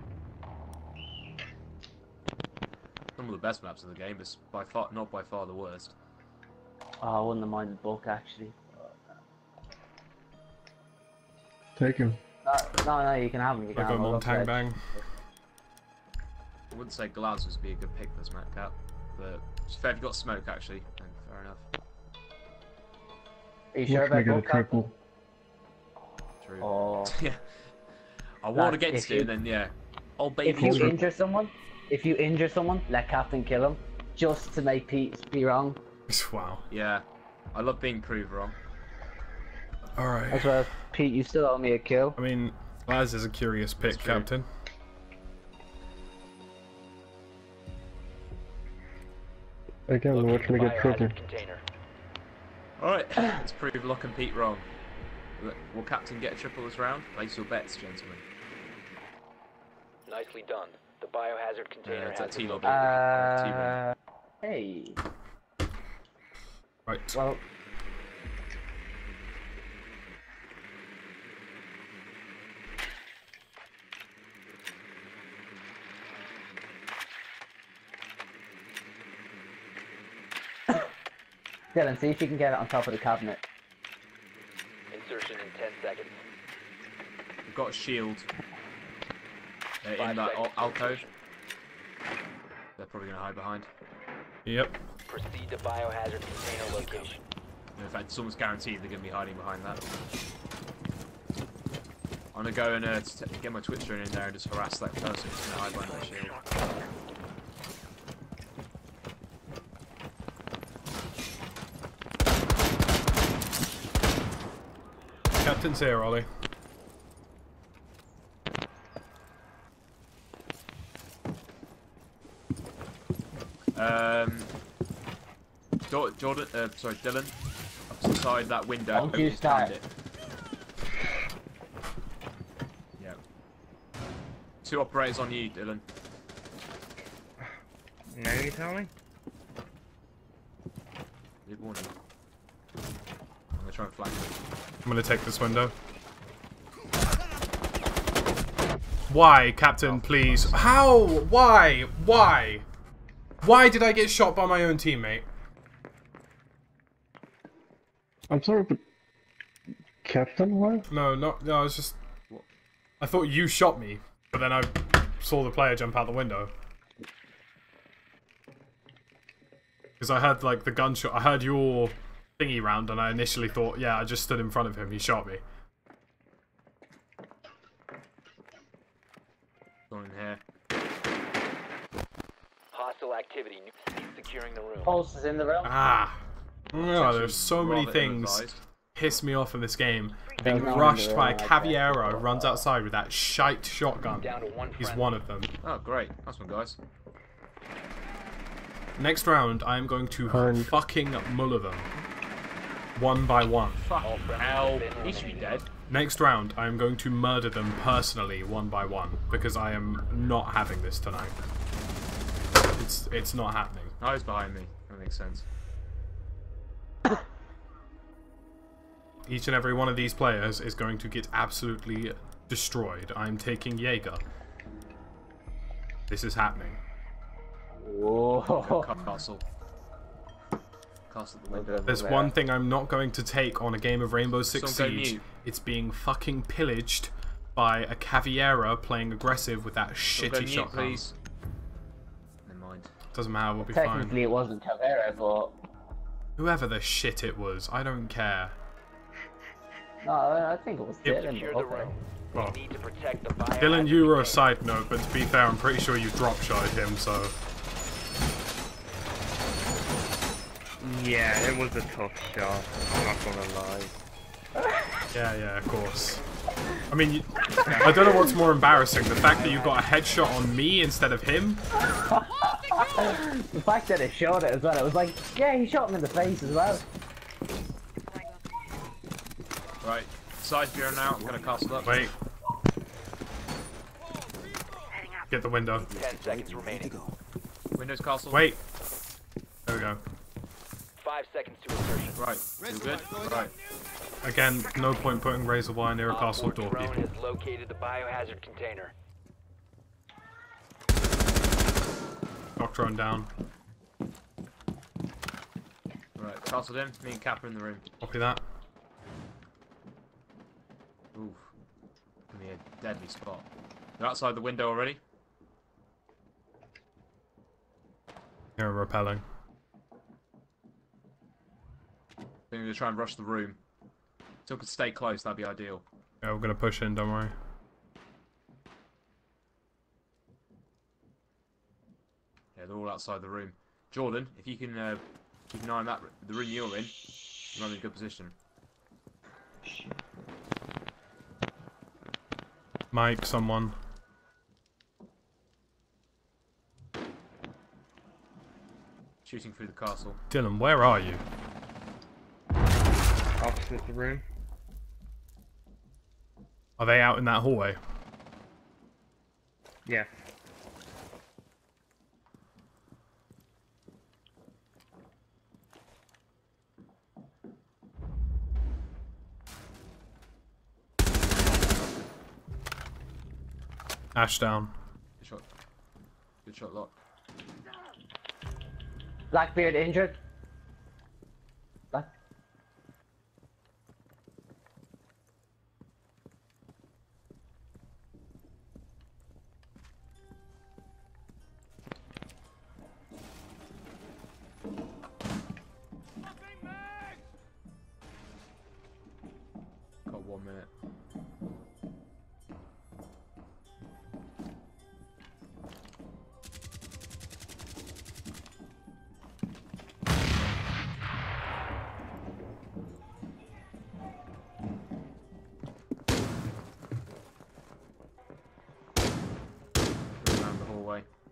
Some of the best maps in the game, is by far not by far the worst. Oh, I wouldn't have minded book actually. Take him. No, you can have him. You can Like a have him. Montang bang. I wouldn't say Glass would be a good pick for this map, Cap, but it's fair if you got smoke actually, then fair enough. Are you sure Watch me about get a book? Cap? triple. True. Oh. Yeah. I warn Lad, against if it, you- and then yeah. Oh baby. If you Hold it. injure someone, let Captain kill him, just to make Pete be wrong. Wow. Yeah. I love being proved wrong. As Alright. well, Pete, you still owe me a kill. I mean, Laz is a curious pick, That's true. Captain. Again, watch me get triple. Biohazard container. Alright, let's prove Lock and Pete wrong. Will Captain get a triple this round? Place your bets, gentlemen. Nicely done. The biohazard container it's a has been T-Lobby. located. Hey. Right. Well, Dylan, see if you can get it on top of the cabinet. Insertion in 10 seconds. We've got a shield in 5 that seconds. alcove. They're probably going to hide behind. Yep. Proceed to biohazard container location. In fact, it's almost guaranteed they're going to be hiding behind that. I'm going to go and get my Twitch drone in there and just harass that person who's going to hide behind that shield. Captain's here, Ollie. Jordan, sorry, Dylan, up to the side of that window. Don't you start. It. Yeah. 2 operators on you, Dylan. Now you tell me? Leave warning. I'm gonna try and flank him. I'm gonna take this window. Why, Captain, please? How? Why? Why? Why did I get shot by my own teammate? I'm sorry, but Captain, why? No, no, I was just... I thought you shot me, but then I saw the player jump out the window. Because I heard, like, the gunshot. I heard your thingy round, and I initially thought, yeah, I just stood in front of him. He shot me. Going in here. Hostile activity. Cease securing the room. Pulse is in the room. Ah. Oh, there's so many Rather things ill-advised. piss me off in this game. Being no rushed wonder by a I like that. Cavallero who runs outside with that shite shotgun. Down to one He's friendly. one of them. Oh, great. Nice one, guys. Next round, I am going to Earned. fucking muller them. One by one. Fucking hell. He should be dead. Next round, I am going to murder them personally, one by one, because I am not having this tonight. It's not happening. Oh, he's behind me. That makes sense. Each and every one of these players is going to get absolutely destroyed. I'm taking Jaeger. This is happening. Whoa. Castle. Castle at the window. There's one thing I'm not going to take on a game of Rainbow Six Someone go Siege. mute. It's being fucking pillaged by a Cavallero playing aggressive with that Someone go shitty mute, shotgun. please. Never mind. Doesn't matter, we'll be fine. Technically, it wasn't Caveira, but Whoever the shit it was, I don't care. no, I think it was Yep. Dylan. Secure but the okay. room. Well, We need to protect the biohazard Dylan, you were a container. side note, but to be fair, I'm pretty sure you drop shotted him, so... Yeah, it was a tough shot. I'm not gonna lie. Yeah, of course. I mean, I don't know what's more embarrassing, the fact that you got a headshot on me instead of him? The fact that it showed it as well, it was like, yeah, he shot him in the face as well. Right. Side bureau now. I'm gonna castle up. Wait. Get the window. 10 seconds remaining. Windows castle. Wait. There we go. 5 seconds to insertion. Right. You good? Right. Again, no point putting razor wire near a Op castle 4 door, drone people. has located the biohazard container. Shock drone down. Right. Castled in. Me and Kappa in the room. Copy that. Oof. Gonna be a deadly spot. They're outside the window already. You're repelling. They're gonna try and rush the room. Still could stay close, that'd be ideal. Yeah, we're gonna push in, don't worry. Yeah, they're all outside the room. Jordan, if you can keep an eye on that, the room you're in, you're in a good position. Mike, someone. Shooting through the castle. Dylan, where are you? Opposite the room. Are they out in that hallway? Yeah. Ash down. Good shot. Good shot, Lock. Blackbeard injured. Black. Got 1 minute.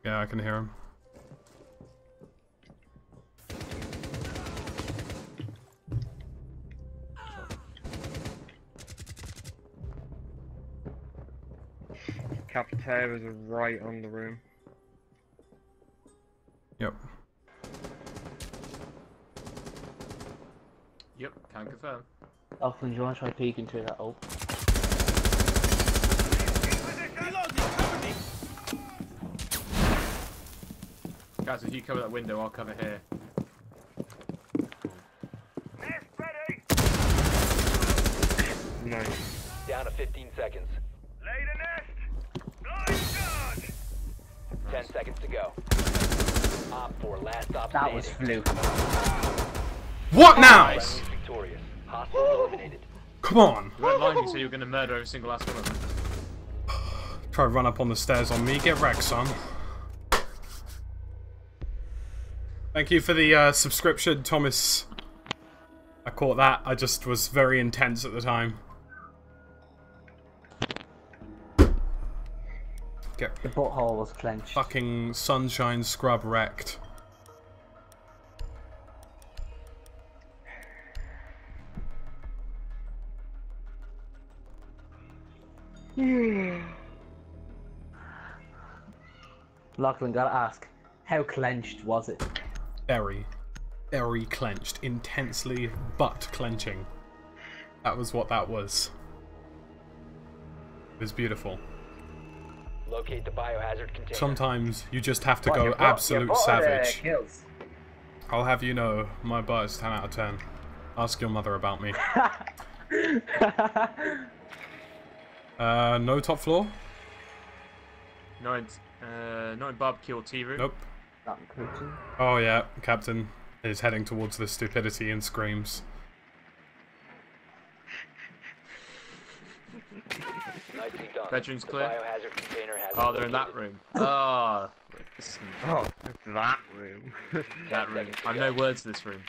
Yeah, I can hear him. Cafeteria is right on the room. Yep. Yep, can confirm. Lachlan, do you want to try peeking through that open? Guys, if you cover that window, I'll cover here. Nice. Down to 15 seconds. Lay the nest! Blind charge! 10 seconds to go. Op 4, last op That was standing. fluke. What now? Nice. Friendly victorious. Hostiles eliminated. Come on. You weren't lying, you said you were going to murder every single last one of them. Try to run up on the stairs on me. Get wrecked, son. Thank you for the subscription, Thomas. I caught that. I just was very intense at the time. Get The butthole was clenched. fucking sunshine scrub wrecked. Lachlan, gotta ask, how clenched was it? Very, very clenched. Intensely butt clenching. That was what that was. It was beautiful. Locate the biohazard container. Sometimes you just have to What, go your butt- absolute your butt, savage. kills. I'll have you know, my butt is 10 out of 10. Ask your mother about me. No top floor? No in barbecue or tea room. Nope. Not in kitchen. Oh yeah, Captain is heading towards the stupidity and screams. Nicely done. Bedroom's The clear. biohazard container has Oh, they're in that room. Oh, Oh, it's that room. that room. I have no words to this room.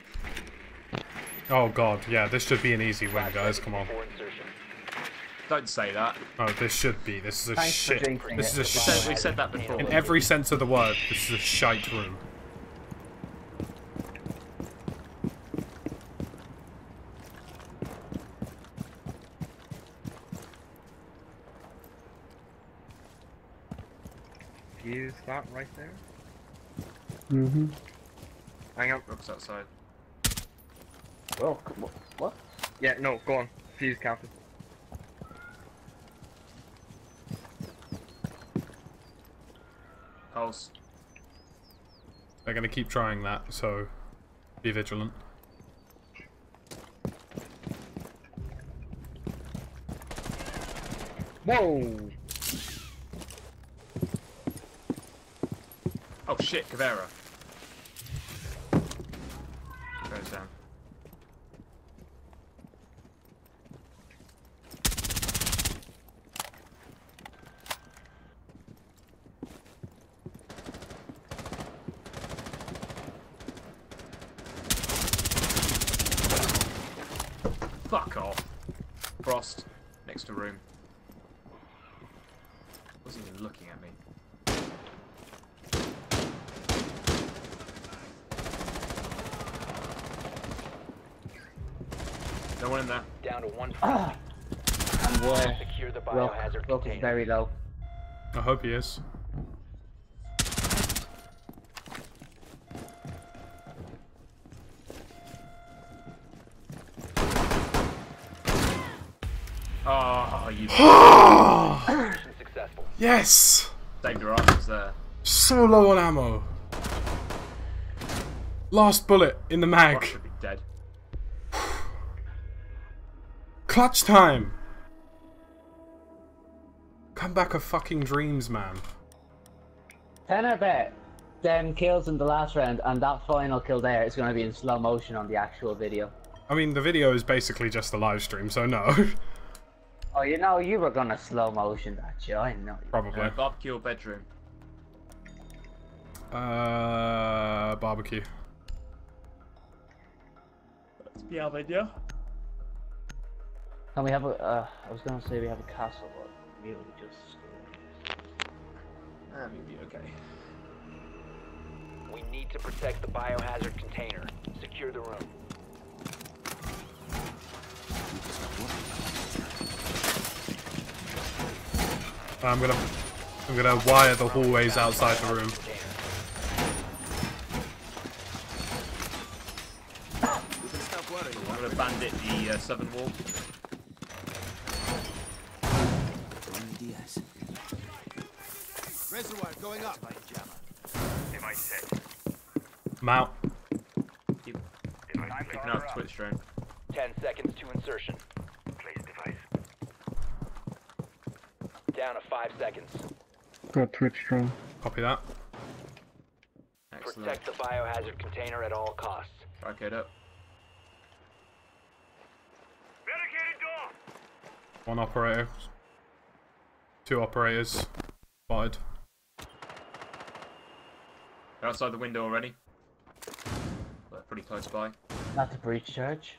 Oh god, yeah, this should be an easy win, guys, come on. before insertion. Don't say that. Oh, this should be. This is a Thanks for shit. jinxing This is it. a We shit. said that before. In every sense of the word, this is a shite room. Use that right there. Mm-hmm. Hang on. Rook's outside. Oh, come on. What? Yeah, no, go on. Fuse, Captain. Pulse. They're gonna keep trying that, so be vigilant. Whoa! Oh shit, Caveira. Goes down. Fuck off. Frost, next to room. Wasn't even looking at me. No one in there. Down to one. Ah! And where? Secure the Rook biohazard is container. very low. I hope he is. Oh, you Mission successful. Yes! saved your asses there. So low on ammo. Last bullet in the Frost mag. should be dead. Clutch time! Come back of fucking dreams, man. 10 I bet them kills in the last round and that final kill there is going to be in slow motion on the actual video. I mean, the video is basically just a live stream, so no. Oh, you know, you were going to slow motion that shit. I know. Probably. Barbecue or bedroom? Barbecue. Yeah, yeah. Can we have a, I was going to say we have a castle, but really just... We'll be okay. We need to protect the biohazard container. Secure the room. I'm gonna wire the hallways outside the room. I'm gonna bandit the southern wall. Reservoir going up. Device set. I'm out. Keep picking up Twitch drone. 10 seconds to insertion. Place device. Down to 5 seconds. Got Twitch drone. Copy that. Excellent. Protect the biohazard container at all costs. Barricade up. Barricaded door. One operator. 2 operators. Spotted. They're outside the window already. They're pretty close by. Not a breach charge.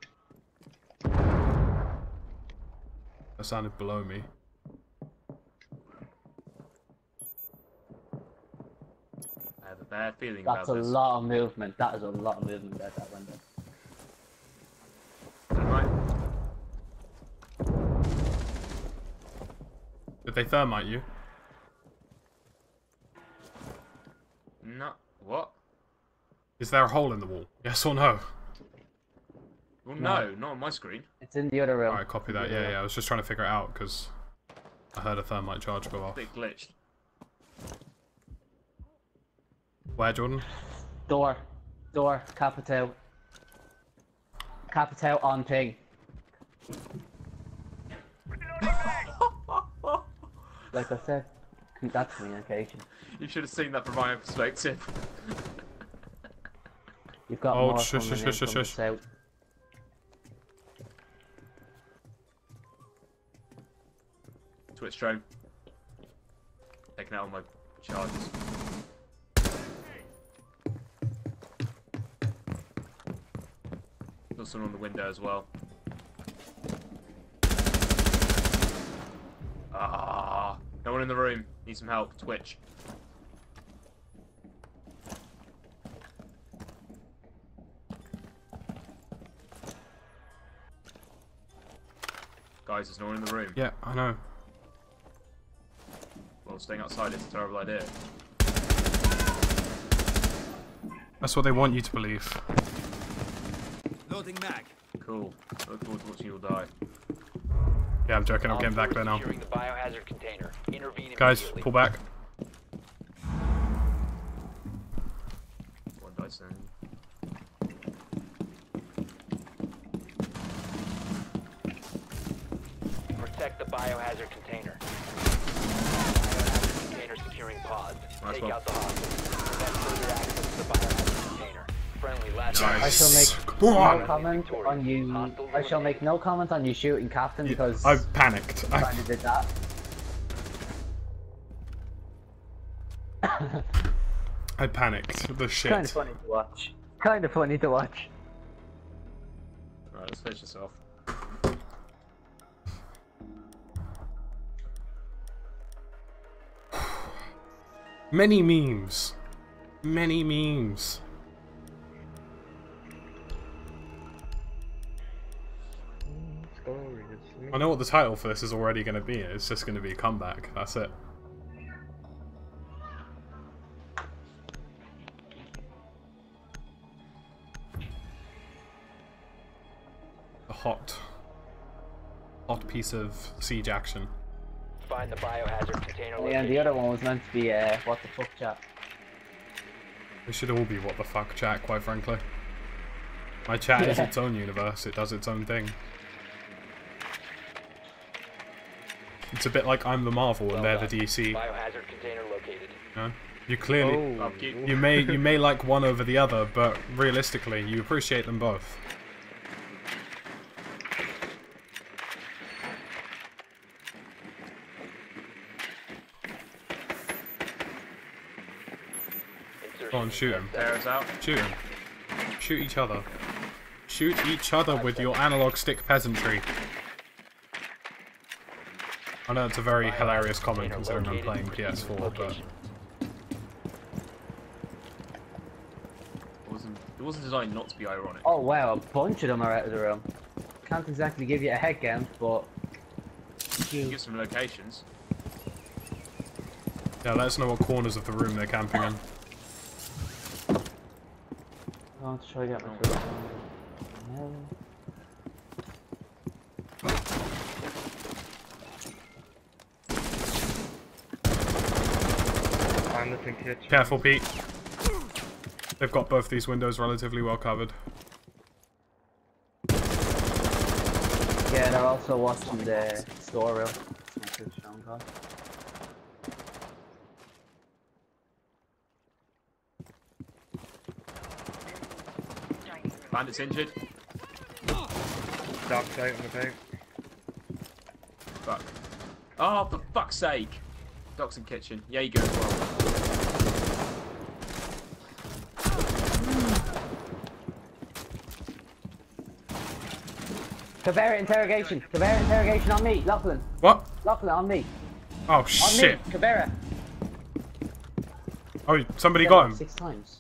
That sounded below me. I have a bad feeling That's a about this. lot of movement. That is a lot of movement at that window. Is that right? Did they thermite you? No. What? Is there a hole in the wall? Yes or no? Well, no, not on my screen. It's in the other room. Alright, copy that. Yeah, I was just trying to figure it out because I heard a thermite charge go off. A bit glitched. Where, Jordan? Door. Capitao. Capitao on ping. Like I said, that's communication. You should have seen that from my own perspective. You've got Oh, more shush, coming shush, in shush, from the shush. south. Twitch drone. Taking out all my charges. Got someone on the window as well. Ah, no one in the room. Need some help. Twitch. Guys, there's no one in the room. Yeah, I know. Well, staying outside is a terrible idea. That's what they want you to believe. Loading mag. Cool. Look forward to watching you all die. Yeah, I'm joking. I'm Op getting back 4 there now. securing the biohazard container. Intervene Guys, immediately. pull back. One dice then. Protect the biohazard container. Biohazard container securing pods. Nice Take one. out the hostage. Prevent further access to the biohazard container. Friendly last Nice. I shall make Come on. no comment on you. I shall make no comment on you shooting Captain because I panicked. I kind of did that. I panicked. The shit. Kind of funny to watch. Kind of funny to watch. Right, let's finish this off. Many memes. Many memes. I know what the title for this is already going to be. It's just going to be Comeback. That's it. A hot piece of siege action. Find the biohazard container Yeah, and the other one was meant to be what the fuck chat. It should all be what the fuck chat, quite frankly. My chat is its own universe. It does its own thing. It's a bit like I'm the Marvel and they're the DC. Biohazard container located. You know? You clearly Upkeep. you may like one over the other, but realistically, you appreciate them both. Go on, shoot him. Arrows out. Shoot him. Shoot each other. Shoot each other with your analog stick peasantry. I know it's a very hilarious comment Container considering I'm playing located. Proceed to PS4, but location. It wasn't designed not to be ironic. Oh wow, a bunch of them are out of the room. Can't exactly give you a head count, but Give some locations. yeah, let us know what corners of the room they're camping in. I'll try to get my foot on. I'm looking kitchen. Careful, Pete. They've got both these windows relatively well covered. Yeah, they're also watching the storeroom. Bandits injured. Doc's out in the boat. Fuck. Oh, for fuck's sake. Doc's in kitchen. Yeah, you go as well. Caveira interrogation. Caveira interrogation on me. Lachlan. What? Lachlan on me. Oh On shit! me. Caveira. Oh, somebody got him. 6 times.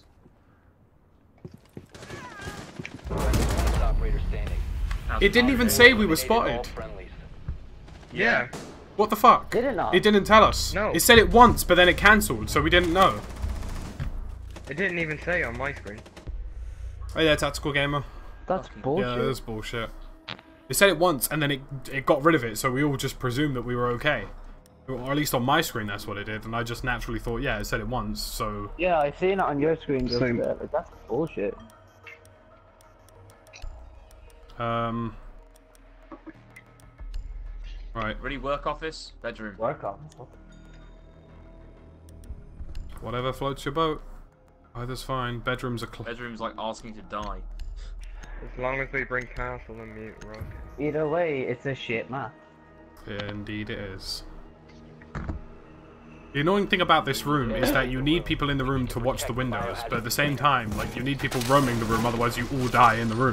Last operator standing. It didn't even say we were spotted. All friendlies. Yeah. What the fuck? Did it not? It didn't tell us. No. It said it once, but then it cancelled, so we didn't know. It didn't even say on my screen. Oh yeah, Tactical Gamer. That's Yeah, bullshit. that's bullshit. It said it once, and then it got rid of it, so we all just presumed that we were okay. Or at least on my screen, that's what it did, and I just naturally thought, yeah, it said it once, so... Yeah, I seen it on your screen just Same. there. Like, that's bullshit. Right, Ready, work office, bedroom. Work on. whatever floats your boat. Either's fine. Bedrooms are Bedroom's like asking to die. As long as they bring castle and mute rock. Either way, it's a shit map. Yeah, indeed it is. The annoying thing about this room is that you need people in the room to watch the windows, but at the same time, like, you need people roaming the room, otherwise you all die in the room.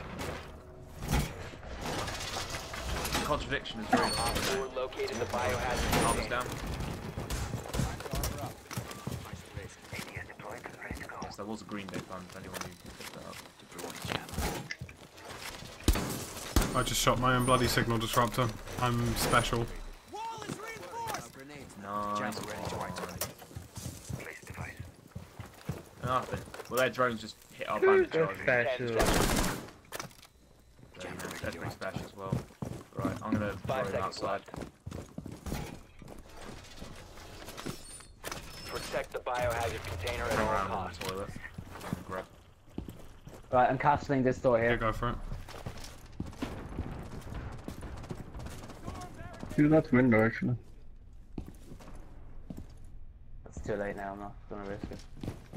Contradiction is very Op 4 located the biohazard Arms container. down. Yes, there was a Green Day fan, if anyone who picked that up. I just shot my own bloody signal disruptor. I'm special. Nice. Nothing. Well, their drones just hit our bandit Good charges. special. That's pretty special as well. Right, I'm gonna throw 5 him seconds outside. left. Protect the biohazard container at Run all around on costs. the toilet. And grab. Right, I'm castling this door Yeah, here. go for it. Through that window, actually. It's too late now, I'm not gonna risk it.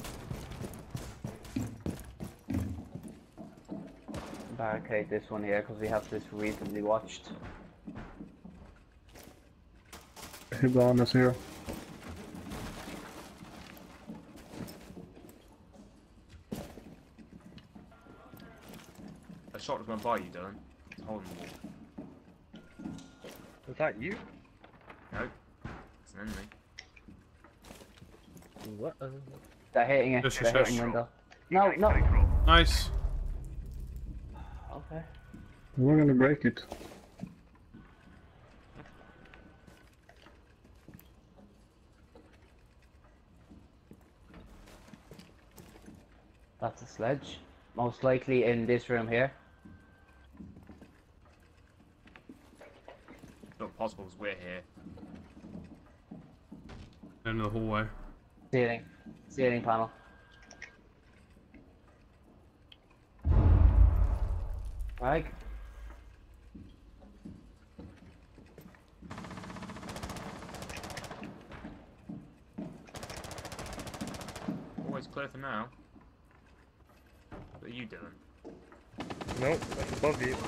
Barricade this one here, because we have this recently watched. Hibana's here. A shot went by you, Dylan. It's holding the wall. Was that you? No. It's an enemy. What? They're hitting it. Just They're hitting shush. window. No, no. Nice. Okay. We're gonna break it. That's a sledge. Most likely in this room here. It's not possible because we're here. In the hallway. Ceiling. Ceiling panel. Right. Always clear for now. What are you doing? Nope, that's above you.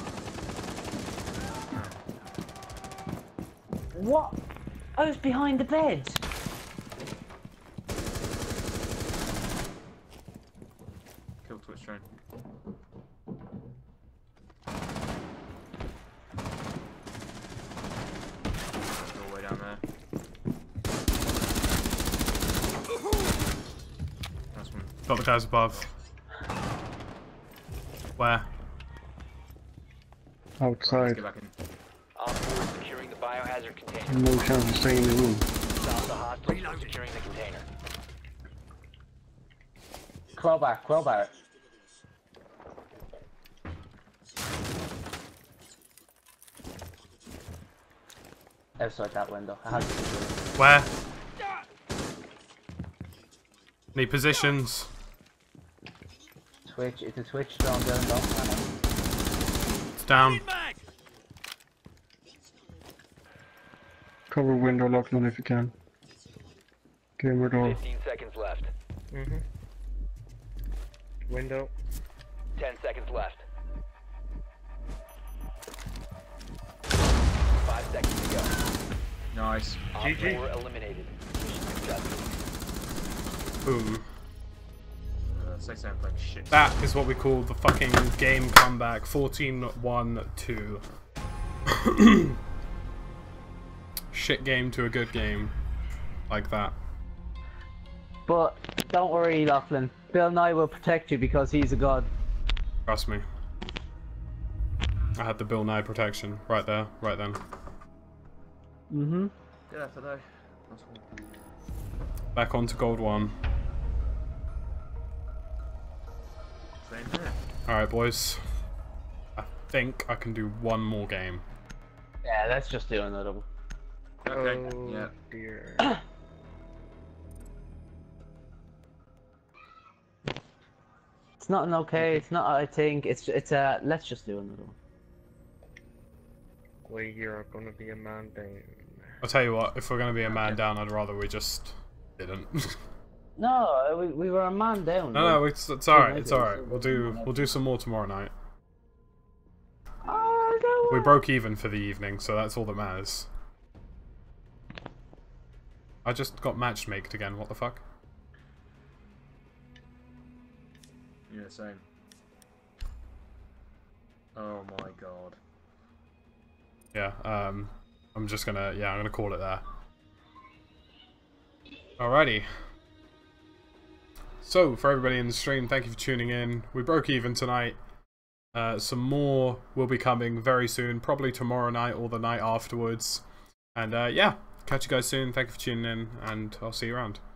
What? I was behind the bed. Kill Twitch drone. got the guys above. Where? Right, let's Outside. get back in. Op 4 is securing the biohazard container. No chance of staying in the room. Stop the hostiles from securing the container. Crowbar, crowbar. Outside that window. I had to do it. Where? Need positions. Twitch, it's a Twitch drone down low. It's down. Cover window, lock none if you can. Gamer door. 15 seconds left. Window. 10 seconds left. 5 seconds to go. Nice. Op GG. 4 eliminated. Mission successful. Boom. Say something playing shit. That is what we call the fucking game comeback. 14-1-2. Shit game to a good game. Like that. But don't worry, Lachlan. Bill Nye will protect you because he's a god. Trust me. I had the Bill Nye protection right there, right then. Mm-hmm. Good effort though. Nice one. Back onto Gold 1. Same here. Alright, boys. I think I can do one more game. Yeah, let's just do another one. Okay. Oh Yeah. dear. It's not an okay, it's not I think, it's a, let's just do another one. We here are gonna be a man down. I'll tell you what, if we're gonna be a man down, I'd rather we just didn't. No, we were a man down. No, it's alright, it's alright. We'll do some more tomorrow night. Oh, no. We broke even for the evening, so that's all that matters. I just got matchmaked again, what the fuck? Yeah, same. Oh my god. Yeah, I'm just gonna, I'm gonna call it there. Alrighty. So, for everybody in the stream, thank you for tuning in. We broke even tonight. Some more will be coming very soon, probably tomorrow night or the night afterwards. And yeah, catch you guys soon. Thank you for tuning in, and I'll see you around.